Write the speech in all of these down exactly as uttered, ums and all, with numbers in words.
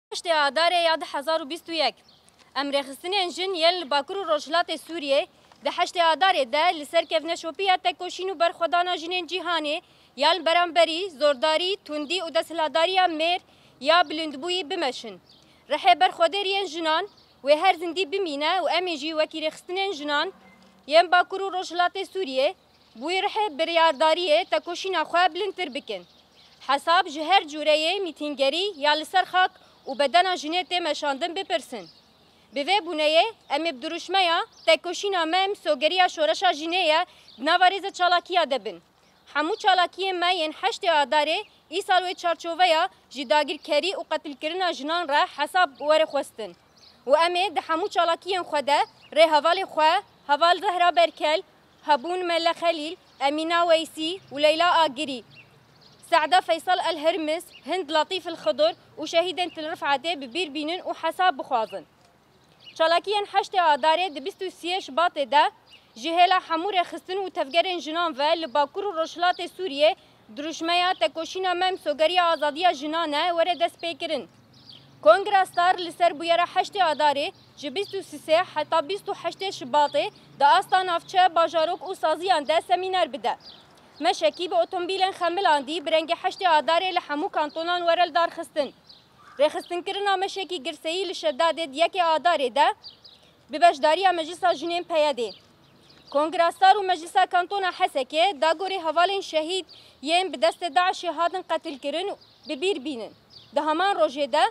هشت آذار یاد هزار و بیست و یک ام رخصتنین جن یل باکر و روجلات سوریه ده هشت آذار ده لسر کفن شوپیا تکوشین و برخودانا جنین جهانی یال برانبری زورداری تندی و دستهلاداری میر یا بلندبوی بمشن رح برخودرین جنان و هر زندی بمینه و امیجی وکی رخصتنین جنان یم باکر و روجلات سوریه بوی رح بریارداری تکوشین خواه بلندتر بکن حساب جهر جوره میتینگری یا لسر خاک و بدن جنیت مشاندن بپرسن. به وی بونه‌ی ام بدروشمیا تکوشینا مم سوگریا شورشا جنیه نواریز چالاکیا دبن. همو چالاکی ما ین هشت آذاره ای سال و چارچوبیا جداگیر کری و قتل کردن جنان را حساب ور خوستن. و ام ده همو چالاکیان خدا ره حوال خوا حوال زهرا برکل هبون مل خلیل امینا ویسی و لیلا آگری. سعدة فيصل الهرمس هند لطيف الخضر وشهيدا الرفعتي ببير بينن وحساب بخوازن شالاكيان حشت آذاره دبستو سيش باطي دا جهلا حمور خستن وتفجرن جنان و لباكور روشلات سوريا دروشميا تكوشينا مم سوغريا آزاديا جنانه ورد دست بيكرن كونغرستار لسر بويرا حشت آذاره جبستو سيسي حتى بستو حشت شباطي دا آستان افچه باجاروك و سازيان دا سمينار بده مشکی به اتومبیلن خملاندی برنگ هشت آذاره لحمو کانتونان ورل دار خستن. رخستن کرنا مشکی گرسایی لشداد یک آذاره ده ببشداری مجلس جنین پیاده. کنگرستار و مجلس کانتون حسکه داغوری حوالین شهید یم به دست داعش هاتن قتل کرن ببیر بینن. ده همان روزه ده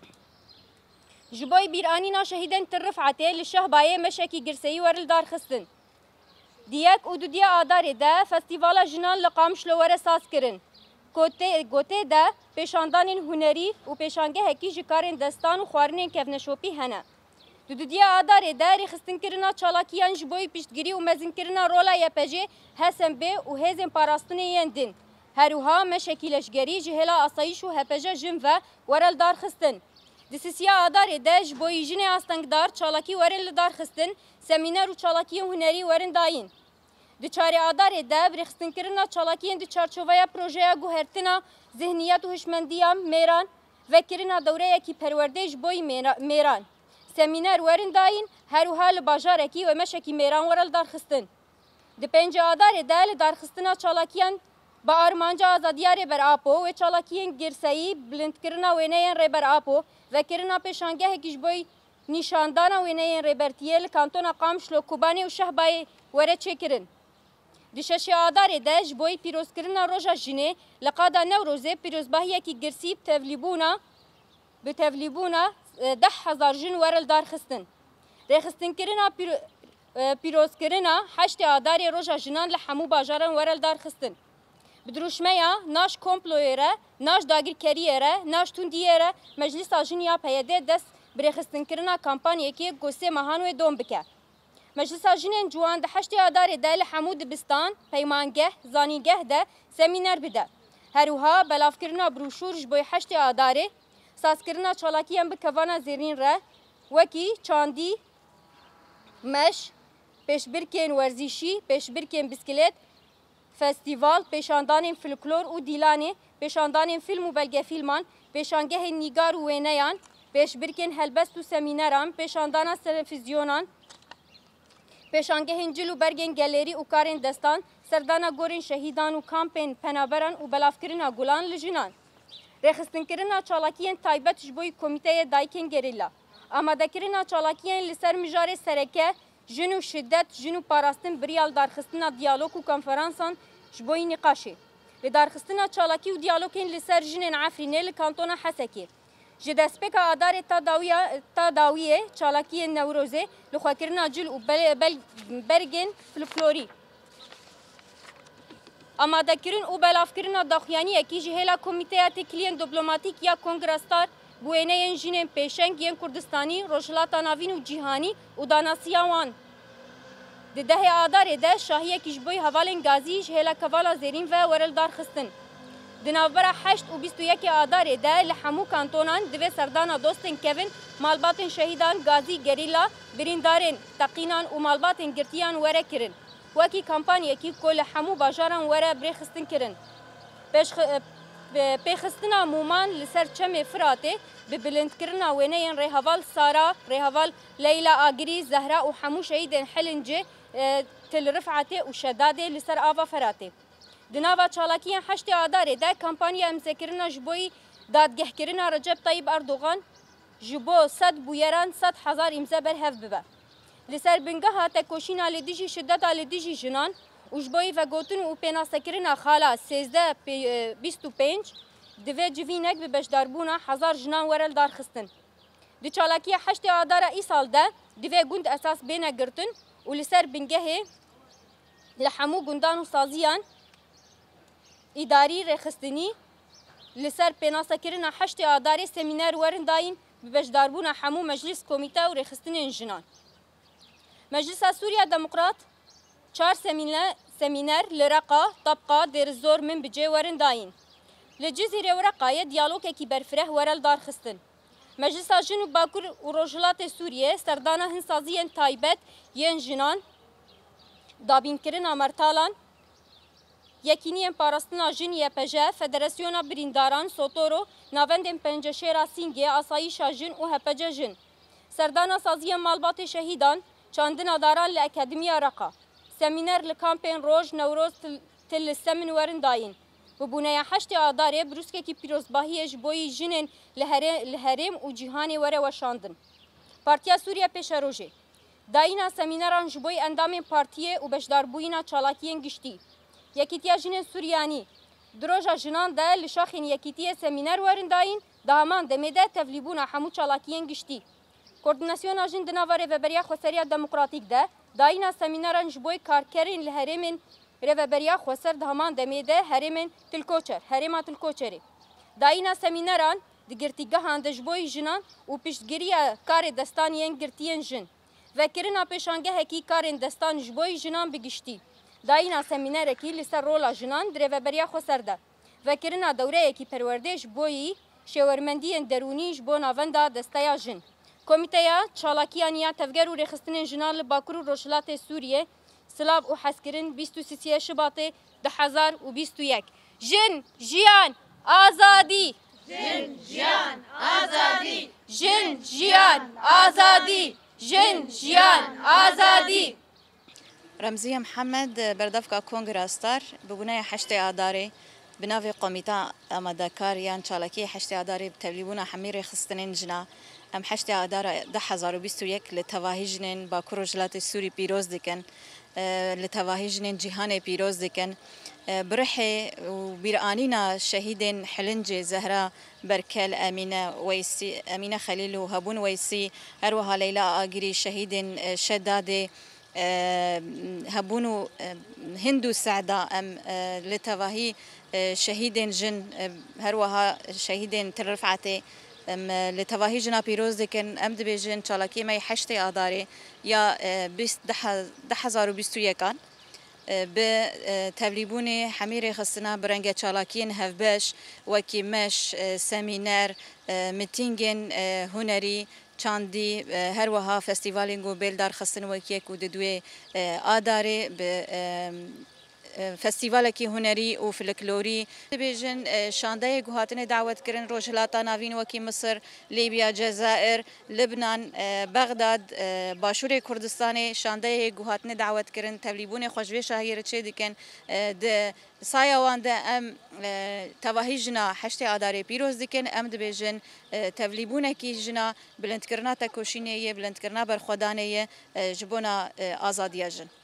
جبای بیرانینا شهیدن ترفعته لشهبای مشکی گرسایی ورل دار خستن. دیک و دو دیا آذاره ده فستیوالا جنان لقامش لوره ساز کرن. گوته ده پیشاندان هنری و پیشانگه هکی جکارن دستان و خوارنین کفنشوپی هنه. دو دو دیا آذاره ده ریخستن کرنا چالاکیان جبوی پیشتگیری و مزن کرنا رولا یپجه هسن به و هزن پاراستنی یندن. هروها مشکیلشگری جهلا آسایش و هپجه جن و ورل دار خستن. دسیسیا آذاره ده جبوی جن آستنگدار چالاکی ورل دار خستن سمینار و چالاکی هنری ورن داین. دچاری آذاره ده برخستن کرنا چالاکیان د چارچوبه پروژه گوهرتنا ذهنیت و هشمندیام میران و کرنا دوره کی پرورده جبوی میران سمینار ورن داین هر حال بازار کی و مشکی میران ورل دار خستن د پنج آذاره ده دار خستنا چالاکیان با ارمانجا آزادیار بر آپو و چالاکیان گرسایی بلند کرنا ونین ر بر آپو و کرنا پیشانگه کی جبوی نشاندانا ونین ربرتیل کانتون قامش لو کوبانی و شهبای وره چکرن دشش آذاره ده جبوی پیروز کردن روزا جنه لقادا نوروزه پیروزباهی کی گرسی تفلیبونا به تفلیبونا ده هزار جن ورل دار خستن رخستن کردن پیروز کردن هشت آذاره روزا جنان لحمو باجارن ورل دار خستن بدروشمیا ناش کمپلویره ناش داگیر کریره ناش توندیره مجلس جنیا پیاده دست برخستن کردن کمپانی کی گوسه مهانو دوم بکه مجلس جنین جوان ده هشت آذاره ده لحمود بستان پیمانگه زانیگه ده سمینار بده هروها بلاف کرنا بروشور جبوی هشت آذاره ساز کرنا چالاکیان بکوانا زیرین ره وکی چاندی مش پیشبرکن ورزشی پیشبرکن بسکلت فستیوال پیشاندان فولکلور و دیلانی پیشاندان فیلم و بلگه فیلمان پیشانگه نیگار و وینیان پیشبرکن هلبست و سمیناران پیشاندان تلویزیونان پیشانگه هنجل و برگن گالری و کارن دستان سردانا گورن شهیدان و کامپین پنابران و بلافکرنا گولان لجنان رخصتن کرنا چالاکیان تایبت جبوی کمیته دایکن گریلا آماده کرنا چالاکیان لسر مجار سرکه جنو شدت جنو پاراستن بریال دارخستنا دیالوگ و کنفرانسان جبوی نقاشه لدارخستنا چالاکی و دیالوگین لسر جنن عفرینه لکانتونا حسکی جدسپک آذاره تا داویه تا داویه چالاکی نوروزه لخواکرنا جل و بل بل برگن فلفلوری آماده کردن و بلاف کردن داخیانی کی جهلا کمیته تکلین دیپلماتیک یا کنگرستار بوینه جنین پیشنگ ین کردستانی روشلات ناوین و جهانی و داناسیاوان ده آذاره ده شاهیه کی جبوی حوالن گازی جهلا کوالا زیرین و ورل دار خستن دنابرا هشت و بیست و یک آذاره ده لحمو کانتونان دوی سردانا دوستن کوین مالباتن شهیدان گازی گریلا بریندارن تقینان و مالباتن گرتیان وره کرن وکی کمپانی کی کل حمو باجاران وره برخستن کرن پیش پیخستنا مومان لسر چم فراته به بلندکرنا وینه ریهوال سارا ریهوال لیلا آگری زهرا و حمو شهید حلنجه تل رفعته و شداده لسر آوا فراته دناوا چالاکی هشت آداره ده کمپانی امزکرنا جبوی دادگه کرنا رجب طیب اردوغان جبو صد بویران صد هزار امزه بر هف ببه لسر بنگه هاته کوشینا لدیجی شدت لدیجی جنان وجبوی و گوتن و پیناسکرنا خالا سیزده بیست و پنج دوی جوینک به بشداربونا هزار جنان ورل دار خستن دی چالاکی هشت آداره ای سال ده دوی گوند اساس بینه گرتن و لسر بنگه لحمو گوندان و سازیان اداری رخصتنی لسر پیناسکرنا هشت آداره سمینار ورن داین به بشداربونا حمو مجلس کمیته و رخصتنی جنان مجلس سوریا دموکرات چهار سمینار لرقا طبقه در زور من بجه ورن داین لجزیره ورقای دیالوگ کی برفره ورل دار خستن مجلس جنوب باکور و روجلات سوریه سردانا هنسازی تایبت ین جنان دابین کرن امرتالان یکینی پاراستنا جنیه پجه فدراسیونا برینداران سوتورو ناوندن پنجشیرا سینگه آسایشا جن و هپجه جن سردانا سازی مالبات شهیدان چاندنا داران لأکادمیا رقا سمینار لکامپین روز نوروز تل سمن ورن داین و بونه هشت آداره بروسکه کی پیروزباهی اجبوی جنن لهرم و جهانی وره وشاندن پارتیا سوریا پیش روژه داینا سمیناران جبوی اندام پارتیه و بشداربوینا چالاکین گشتی یکیتیا جنن سوریانی دروژا جنان ده لشاخین یکیتیه سمینار ورن داین دامان دمیده تفلیبونا حمو چالاکین گشتی کوردیناسیون جن دناوره و بریا خسریا دموکراتیک ده داینا سمیناران جبوی کارکرین لهرمن رهبریا خسر دهمان دمیده هرمن تلکوچر هرما تلکوچری داینا سمیناران دگرتیگه هندجبوی جنان و پیشگیری کار دستانیان گرتیان جن و کرنا پیشانگه هکی کار دستان جبوی جنان بگشتی داینا سمینار کی لسر رولا جنان رهبریا خسر ده و کرنا دوره کی پرورده جبوی شورمندی درونی جبو ناوندا دستیا جن کمیته چالاکیانیا تفگر و رخصتن جنان لباکور و روشلات سوریه سلاب و حسکرین بیست و سی شباط ده هزار و بیست و یک جن جیان آزادی جن جیان آزادی جن جیان آزادی جن جیان آزادی رمزیه محمد بردفکا کنگراستار ببونه هشت آداره بناوی قومیتا آمادکار یان چالاکی هشت آداره بتبلیبونا حمیر خستنین جنا ام هشت آداره ده هزار و بیست و یک لتواهی جنین با کروجلات سوری پیروز دکن لتواهی جنین جهان پیروز دکن برحي وبيرانينا شهيدين حلنجي زهرة بركال أمينة ويسي أمينة خليل وهبون ويسي أروها ليلى آجري شهيدين شدادي هبونو هندو سعداء أم لتواهي شهيدين جن هروها شهيدين ترفعتي ام لتواهي جنا بيروز دكن ام دبيجن چالاكي مي حشتي آداري يا بيست ده هزار و بیست و یکان به تبلیبون حمیر خستنا برنگ چالاکین هفبش وکی مش سمینار میتینگن هنری چاندی هر وها فستیوالینگ و بیلدار خستن وکیک و ددوی آداره به فستیوالکی هنری و فلکلوری بیجن شانده گوهاتن دعوت کردن روشلاتا ناوین وکی مصر لیبیا جزائر لبنان بغداد باشور کردستان شانده گوهاتن دعوت کردن تبلیبون خوشوی شهیر چه دیکن د سایوان ده ام تواهی جنا هشت آداره پیروز دیکن ام دبیجن تبلیبون کی جنا بلند کرنا تکوشینه بلند کرنا برخودانه جبونا آزادی جن